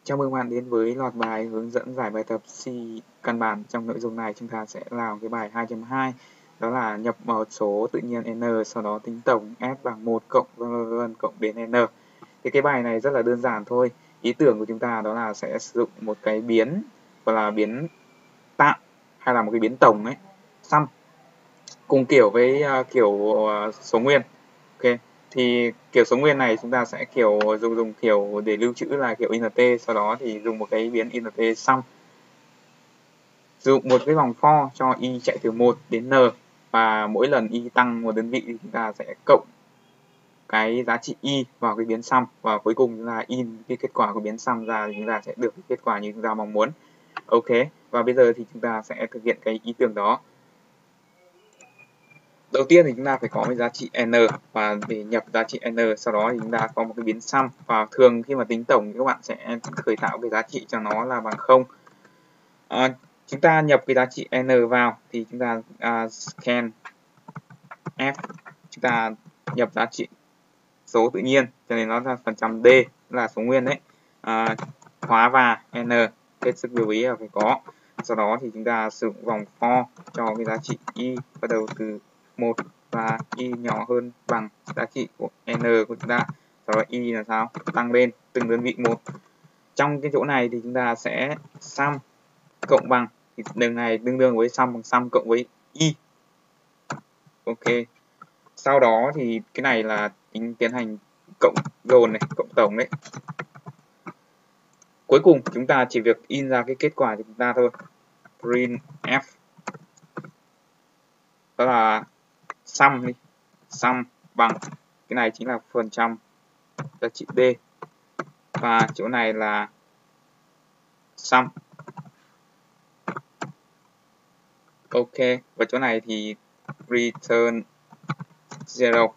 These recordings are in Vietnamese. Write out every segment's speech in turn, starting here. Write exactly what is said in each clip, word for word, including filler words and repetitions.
Chào mừng bạn đến với loạt bài hướng dẫn giải bài tập C căn bản. Trong nội dung này chúng ta sẽ làm cái bài hai chấm hai, đó là nhập một số tự nhiên n, sau đó tính tổng f bằng một cộng vân vân cộng đến n. Thì cái bài này rất là đơn giản thôi. Ý tưởng của chúng ta đó là sẽ sử dụng một cái biến, gọi là biến tạm hay là một cái biến tổng ấy, sum, cùng kiểu với uh, kiểu uh, số nguyên. Ok, thì kiểu số nguyên này chúng ta sẽ kiểu dùng dùng kiểu để lưu trữ là kiểu int, sau đó thì dùng một cái biến int sum, dùng một cái vòng for cho y chạy từ một đến n, và mỗi lần y tăng một đơn vị thì chúng ta sẽ cộng cái giá trị y vào cái biến sum, và cuối cùng là in cái kết quả của biến sum ra thì chúng ta sẽ được cái kết quả như chúng ta mong muốn. Ok, và bây giờ thì chúng ta sẽ thực hiện cái ý tưởng đó. Đầu tiên thì chúng ta phải có cái giá trị n, và để nhập giá trị n, sau đó thì chúng ta có một cái biến sum, và thường khi mà tính tổng thì các bạn sẽ khởi tạo cái giá trị cho nó là bằng không. À, chúng ta nhập cái giá trị n vào thì chúng ta uh, scan f, chúng ta nhập giá trị số tự nhiên cho nên nó là phần trăm d, là số nguyên đấy, à, khóa và n, hết sức lưu ý là phải có. Sau đó thì chúng ta sử dụng vòng for cho cái giá trị y bắt đầu từ một và y nhỏ hơn bằng giá trị của n của chúng ta. Sau đó y là sao? Tăng lên từng đơn vị một. Trong cái chỗ này thì chúng ta sẽ sum cộng bằng, thì đường này tương đương với sum bằng sum cộng với y. Ok. Sau đó thì cái này là tính tiến hành cộng dồn này, cộng tổng đấy. Cuối cùng chúng ta chỉ việc in ra cái kết quả cho chúng ta thôi. Print f, đó là sum đi, sum bằng, cái này chính là phần trăm giá trị d, và chỗ này là sum. Ok, và chỗ này thì return zero.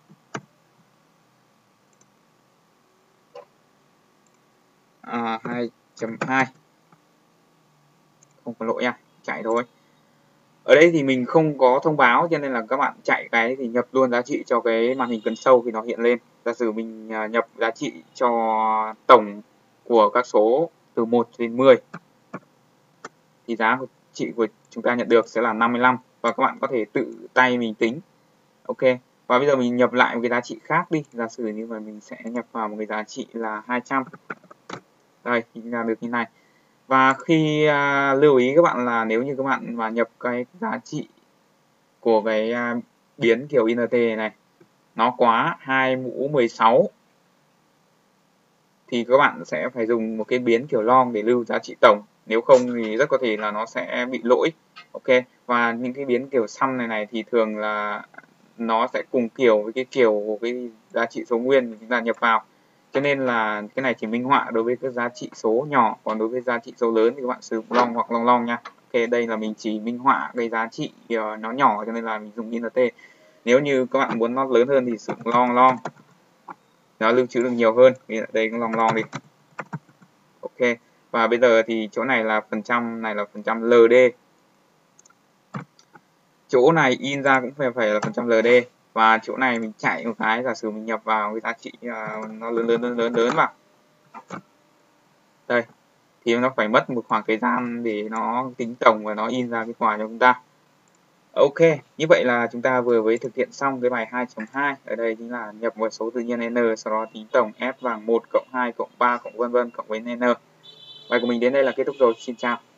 À, hai chấm hai, không có lỗi nha, chạy thôi. Ở đây thì mình không có thông báo cho nên là các bạn chạy cái thì nhập luôn giá trị cho cái màn hình console khi nó hiện lên. Giả sử mình nhập giá trị cho tổng của các số từ một đến mười thì giá của trị của chúng ta nhận được sẽ là năm mươi lăm, và các bạn có thể tự tay mình tính. Ok, và bây giờ mình nhập lại một cái giá trị khác đi. Giả sử như mà mình sẽ nhập vào một cái giá trị là hai trăm. Đây, thì ra được như này. Và khi uh, lưu ý các bạn là nếu như các bạn mà nhập cái giá trị của cái uh, biến kiểu int này, này nó quá hai mũ mười sáu thì các bạn sẽ phải dùng một cái biến kiểu long để lưu giá trị tổng, nếu không thì rất có thể là nó sẽ bị lỗi. Ok, và những cái biến kiểu sum này này thì thường là nó sẽ cùng kiểu với cái kiểu của cái giá trị số nguyên chúng ta nhập vào, cho nên là cái này chỉ minh họa đối với các giá trị số nhỏ, còn đối với giá trị số lớn thì các bạn sử dụng long hoặc long long nha. Ok, đây là mình chỉ minh họa cái giá trị uh, nó nhỏ cho nên là mình dùng int. Nếu như các bạn muốn nó lớn hơn thì sử dụng long long, nó lưu trữ được nhiều hơn. Đây cũng long long đi. Ok, và bây giờ thì chỗ này là phần trăm, này là phần trăm ld, chỗ này in ra cũng phải phải là phần trăm ld, và chỗ này mình chạy một cái, giả sử mình nhập vào cái giá trị uh, nó lớn lớn lớn lớn lớn vào đây thì nó phải mất một khoảng thời gian để nó tính tổng và nó in ra kết quả cho chúng ta. Ok, như vậy là chúng ta vừa mới thực hiện xong cái bài hai chấm hai. Ở đây chính là nhập một số tự nhiên n, sau đó tính tổng f bằng một cộng hai cộng ba cộng vân vân cộng với n. Bài của mình đến đây là kết thúc rồi. Xin chào.